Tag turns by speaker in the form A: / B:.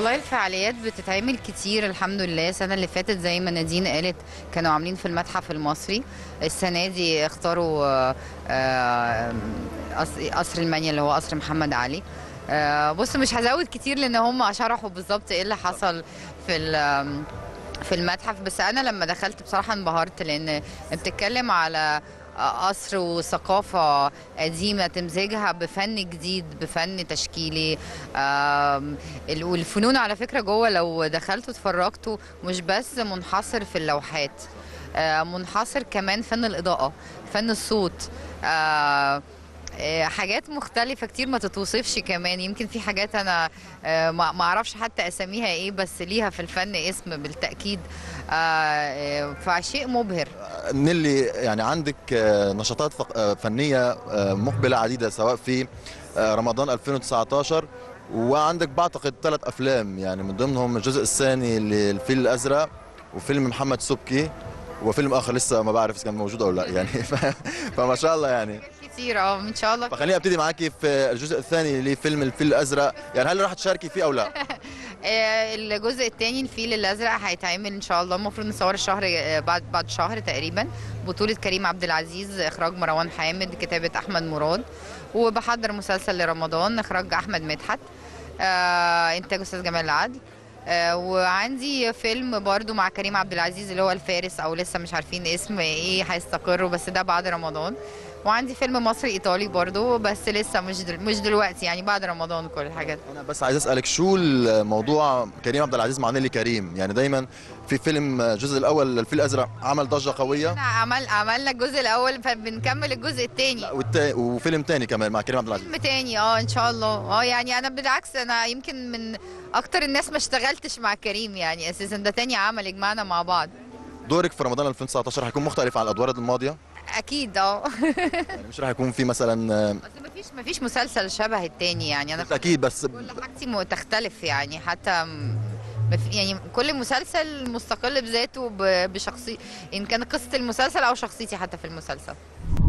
A: والله الفعاليات بتتعمل كتير الحمد لله. السنة اللي فاتت زي ما نادين قالت كانوا عاملين في المتحف المصري. السنة دي اختاروا قصر المانيا اللي هو قصر محمد علي. بص مش هزود كتير لان هم شرحوا بالظبط ايه اللي حصل في المتحف، بس انا لما دخلت بصراحة انبهرت لان بتتكلم على قصر وثقافة قديمة تمزجها بفن جديد، بفن تشكيلي. والفنون على فكرة جوه لو دخلتوا اتفرجتوا مش بس منحصر في اللوحات، منحصر كمان فن الإضاءة، فن الصوت. حاجات مختلفة كتير ما تتوصفش. كمان يمكن في حاجات أنا ما أعرفش حتى أساميها إيه، بس ليها في الفن اسم بالتأكيد. فشيء مبهر.
B: نيلي، يعني عندك نشاطات فنية مقبلة عديدة سواء في رمضان 2019، وعندك بعتقد 3 أفلام يعني من ضمنهم الجزء الثاني للفيل الأزرق، وفيلم محمد سبكي، وفيلم آخر لسه ما بعرف إذا كان موجود أو لا يعني فما شاء الله يعني
A: كتير ان شاء الله.
B: فخليني ابتدي معاكي في الجزء الثاني لفيلم الفيل الازرق، يعني هل راح تشاركي فيه او لا؟
A: الجزء الثاني الفيل الازرق هيتعمل ان شاء الله، المفروض نصور الشهر بعد شهر تقريبا. بطولة كريم عبد العزيز، اخراج مروان حامد، كتابة احمد مراد. وبحضر مسلسل لرمضان، اخراج احمد مدحت، انتاج استاذ جمال العدل. وعندي فيلم برضو مع كريم عبد العزيز اللي هو الفارس، او لسه مش عارفين اسم ايه هيستقروا، بس ده بعد رمضان. وعندي فيلم مصري ايطالي برضو، بس لسه مش دلوقتي، يعني بعد رمضان كل الحاجات.
B: انا بس عايز اسالك شو الموضوع كريم عبد العزيز مع نيلي كريم؟ يعني دايما في فيلم الجزء الاول الفيل الازرق عمل ضجه قويه.
A: عملنا الجزء الاول فبنكمل الجزء الثاني.
B: وفيلم تاني كمان مع كريم عبد العزيز.
A: فيلم تاني ان شاء الله. يعني انا بالعكس، انا يمكن من اكتر الناس ما اشتغلتش مع كريم، يعني اساسا ده تاني عمل يجمعنا مع بعض.
B: دورك في رمضان 2019 هيكون مختلف عن الادوار الماضيه؟
A: اكيد
B: يعني مش راح يكون في مثلا
A: بس مفيش مسلسل شبه التاني، يعني انا
B: اكيد بس
A: كل حاجتي تختلف، يعني حتى يعني كل مسلسل مستقل بذاته بشخصي، ان كان قصة المسلسل او شخصيتي حتى في المسلسل.